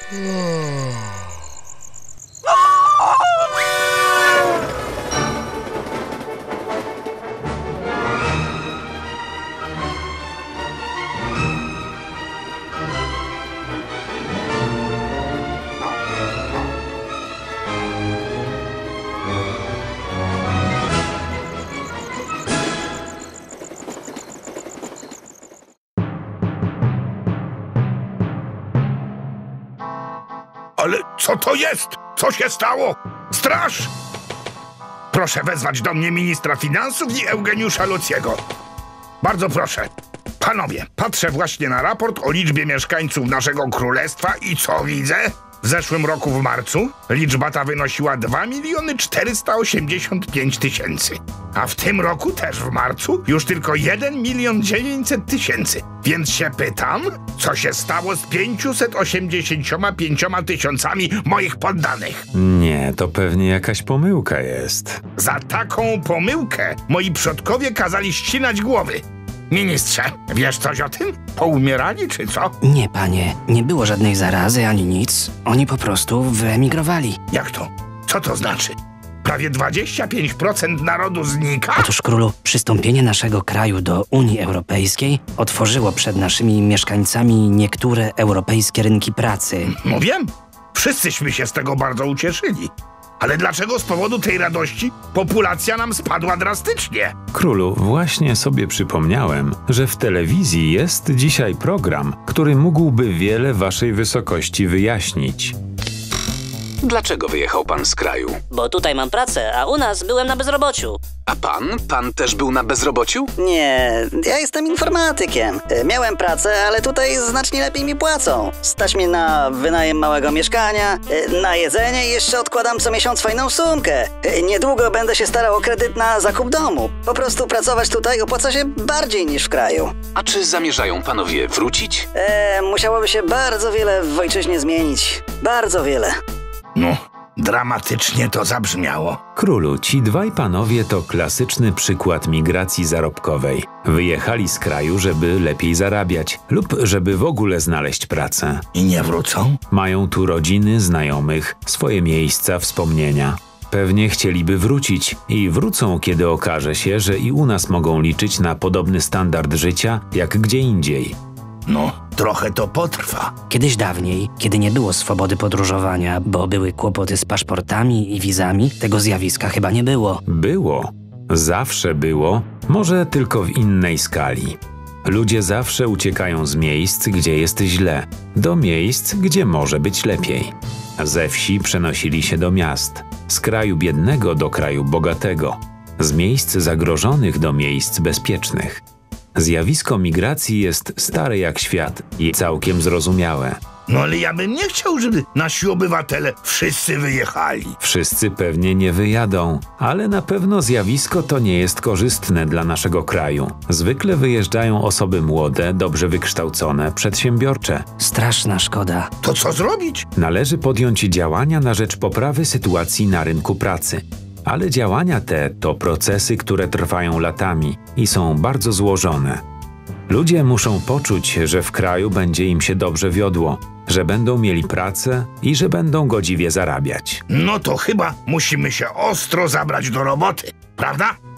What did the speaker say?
Ale co to jest? Co się stało? Straż! Proszę wezwać do mnie ministra finansów i Eugeniusza Lociego. Bardzo proszę. Panowie, patrzę właśnie na raport o liczbie mieszkańców naszego królestwa i co widzę? W zeszłym roku w marcu liczba ta wynosiła 2 485 000. A w tym roku też w marcu już tylko 1 900 000. Więc się pytam, co się stało z 585 000 moich poddanych? Nie, to pewnie jakaś pomyłka jest. Za taką pomyłkę moi przodkowie kazali ścinać głowy. Ministrze, wiesz coś o tym? Poumierali czy co? Nie, panie. Nie było żadnej zarazy ani nic. Oni po prostu wyemigrowali. Jak to? Co to znaczy? Prawie 25% narodu znika? Otóż, królu, przystąpienie naszego kraju do Unii Europejskiej otworzyło przed naszymi mieszkańcami niektóre europejskie rynki pracy. No wiem. Wszyscyśmy się z tego bardzo ucieszyli. Ale dlaczego z powodu tej radości populacja nam spadła drastycznie? Królu, właśnie sobie przypomniałem, że w telewizji jest dzisiaj program, który mógłby wiele waszej wysokości wyjaśnić. Dlaczego wyjechał pan z kraju? Bo tutaj mam pracę, a u nas byłem na bezrobociu. A pan też był na bezrobociu? Nie, ja jestem informatykiem. Miałem pracę, ale tutaj znacznie lepiej mi płacą. Stać mnie na wynajem małego mieszkania, na jedzenie i jeszcze odkładam co miesiąc fajną sumkę. Niedługo będę się starał o kredyt na zakup domu. Po prostu pracować tutaj opłaca się bardziej niż w kraju. A czy zamierzają panowie wrócić? Musiałoby się bardzo wiele w ojczyźnie zmienić. Bardzo wiele. No, dramatycznie to zabrzmiało. Królu, ci dwaj panowie to klasyczny przykład migracji zarobkowej. Wyjechali z kraju, żeby lepiej zarabiać lub żeby w ogóle znaleźć pracę. I nie wrócą? Mają tu rodziny, znajomych, swoje miejsca, wspomnienia. Pewnie chcieliby wrócić i wrócą, kiedy okaże się, że i u nas mogą liczyć na podobny standard życia jak gdzie indziej. No, trochę to potrwa. Kiedyś dawniej, kiedy nie było swobody podróżowania, bo były kłopoty z paszportami i wizami, tego zjawiska chyba nie było. Było. Zawsze było, może tylko w innej skali. Ludzie zawsze uciekają z miejsc, gdzie jest źle, do miejsc, gdzie może być lepiej. Ze wsi przenosili się do miast, z kraju biednego do kraju bogatego, z miejsc zagrożonych do miejsc bezpiecznych. Zjawisko migracji jest stare jak świat i całkiem zrozumiałe. No ale ja bym nie chciał, żeby nasi obywatele wszyscy wyjechali. Wszyscy pewnie nie wyjadą, ale na pewno zjawisko to nie jest korzystne dla naszego kraju. Zwykle wyjeżdżają osoby młode, dobrze wykształcone, przedsiębiorcze. Straszna szkoda. To co zrobić? Należy podjąć działania na rzecz poprawy sytuacji na rynku pracy. Ale działania te to procesy, które trwają latami i są bardzo złożone. Ludzie muszą poczuć, że w kraju będzie im się dobrze wiodło, że będą mieli pracę i że będą godziwie zarabiać. No to chyba musimy się ostro zabrać do roboty, prawda?